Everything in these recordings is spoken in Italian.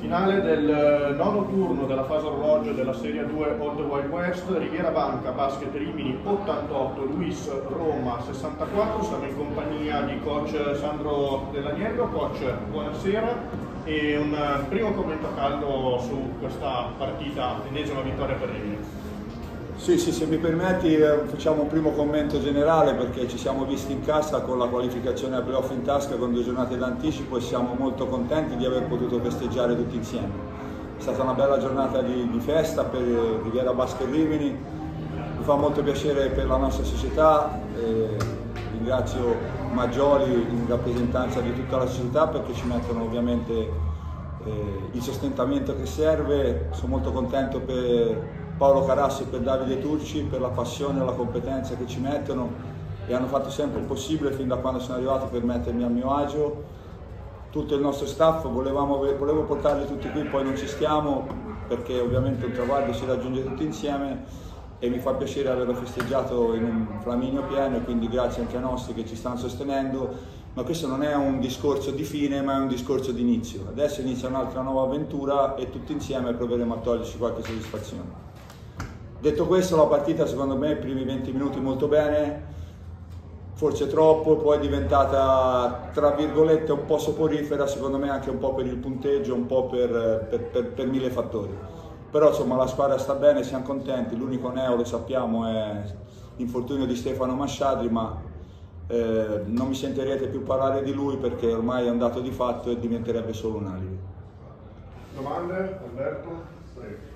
Finale del nono turno della fase orologio della Serie 2 Old Wild West, Riviera Banca Basket Rimini 88, Luis Roma 64. Siamo in compagnia di coach Sandro Dell'Agnello. Coach, buonasera, e un primo commento caldo su questa partita, ennesima vittoria per Rimini. Sì, se mi permetti facciamo un primo commento generale, perché ci siamo visti in casa con la qualificazione ai playoff in tasca con 2 giornate d'anticipo e siamo molto contenti di aver potuto festeggiare tutti insieme. È stata una bella giornata di festa per Riviera Basket Rimini, mi fa molto piacere per la nostra società, ringrazio Maggioli in rappresentanza di tutta la società perché ci mettono ovviamente il sostentamento che serve. Sono molto contento per Paolo Carassi e per Davide Turci per la passione e la competenza che ci mettono e hanno fatto sempre il possibile fin da quando sono arrivato per mettermi a mio agio. Tutto il nostro staff, volevo portarli tutti qui, poi non ci stiamo perché ovviamente un traguardo si raggiunge tutti insieme e mi fa piacere averlo festeggiato in un flaminio pieno, e quindi grazie anche ai nostri che ci stanno sostenendo. Ma questo non è un discorso di fine, ma è un discorso di inizio. Adesso inizia un'altra nuova avventura e tutti insieme proveremo a toglierci qualche soddisfazione. Detto questo, la partita secondo me i primi 20 minuti molto bene, forse troppo, poi è diventata tra virgolette un po' soporifera, secondo me anche un po' per il punteggio, un po' per mille fattori. Però insomma la squadra sta bene, siamo contenti, l'unico neo lo sappiamo è l'infortunio di Stefano Masciadri, ma non mi sentirete più parlare di lui perché ormai è un dato di fatto e diventerebbe solo un alibi. Domande? Alberto? Prego.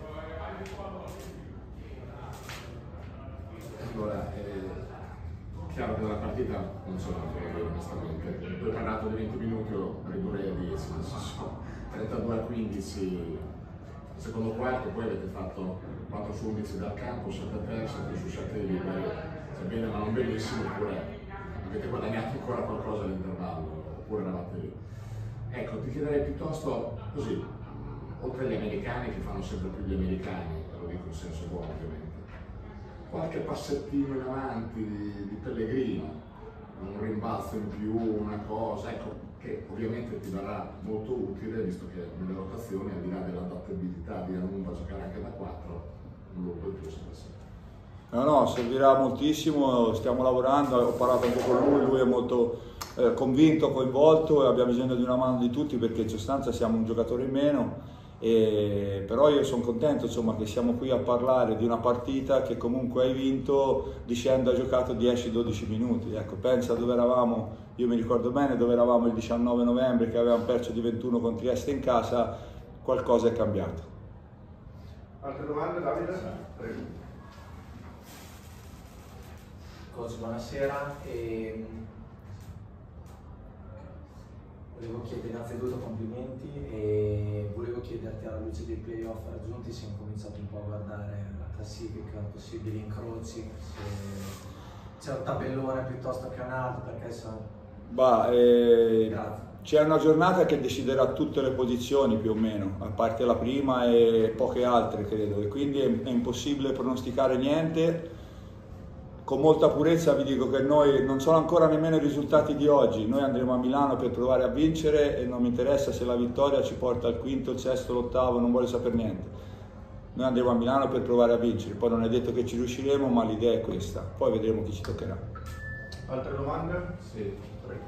Allora, chiaro che dalla partita non so quanto dire onestamente. Tu hai parlato di 20 minuti, io ridurrei a 10, nel senso 32 a 15, secondo quarto, poi avete fatto 4 su 11 dal campo, 7 a 3, 7 su 7 liberi, bene ma non benissimo, oppure avete guadagnato ancora qualcosa all'intervallo, oppure eravate lì. Ecco, ti chiederei piuttosto così, oltre agli americani che fanno sempre più gli americani, lo dico in senso buono ovviamente, qualche passettino in avanti di Pellegrino, un rimbalzo in più, una cosa, ecco, che ovviamente ti darà molto utile, visto che nelle rotazioni, al di là dell'adattabilità di Anumba a giocare anche da 4, non lo puoi più sempre. No, servirà moltissimo, stiamo lavorando, ho parlato un po' con lui è molto convinto, coinvolto e abbiamo bisogno di una mano di tutti perché in sostanza siamo un giocatore in meno. Però io sono contento insomma, che siamo qui a parlare di una partita che comunque hai vinto dicendo hai giocato 10-12 minuti. Ecco, pensa dove eravamo, io mi ricordo bene dove eravamo il 19 novembre che avevamo perso di 21 con Trieste in casa, qualcosa è cambiato. Altre domande, Davide? Prego. Coach, buonasera. Volevo chiedere innanzitutto complimenti e volevo chiederti alla luce dei playoff raggiunti se hai cominciato un po' a guardare la classifica, possibili incroci, se c'è un tabellone piuttosto che un altro, perché c'è una giornata che deciderà tutte le posizioni più o meno, a parte la prima e poche altre credo, e quindi è impossibile pronosticare niente. Con molta purezza vi dico che noi non sono ancora nemmeno i risultati di oggi, noi andremo a Milano per provare a vincere e non mi interessa se la vittoria ci porta al quinto, il sesto, l'ottavo, non voglio sapere niente. Noi andremo a Milano per provare a vincere, poi non è detto che ci riusciremo, ma l'idea è questa, poi vedremo chi ci toccherà. Altre domande? Sì, prego.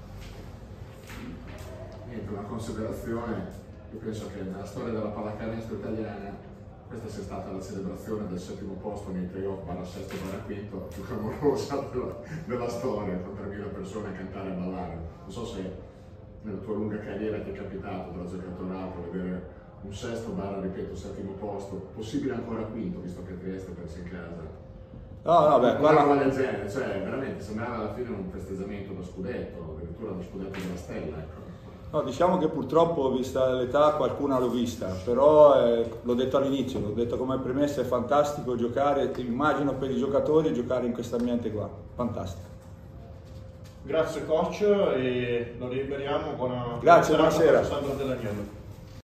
Niente, una considerazione, io penso che nella storia della pallacanestro italiana questa sia stata la celebrazione del 7° posto nei playoff /6/5 più clamorosa della storia, con 3.000 persone a cantare e a ballare. Non so se nella tua lunga carriera ti è capitato da giocatore alto vedere un 6° posto, possibile ancora quinto, visto che Trieste perse in casa. No, beh, quella del genere, cioè veramente sembrava alla fine un festeggiamento da scudetto, addirittura da scudetto della stella, ecco. No, diciamo che purtroppo, vista l'età, qualcuna l'ho vista, però l'ho detto all'inizio, l'ho detto come premessa, è fantastico giocare, immagino per i giocatori giocare in questo ambiente qua, fantastico. Grazie coach e lo liberiamo, Grazie, buonasera. Sandro Dell'Agnello.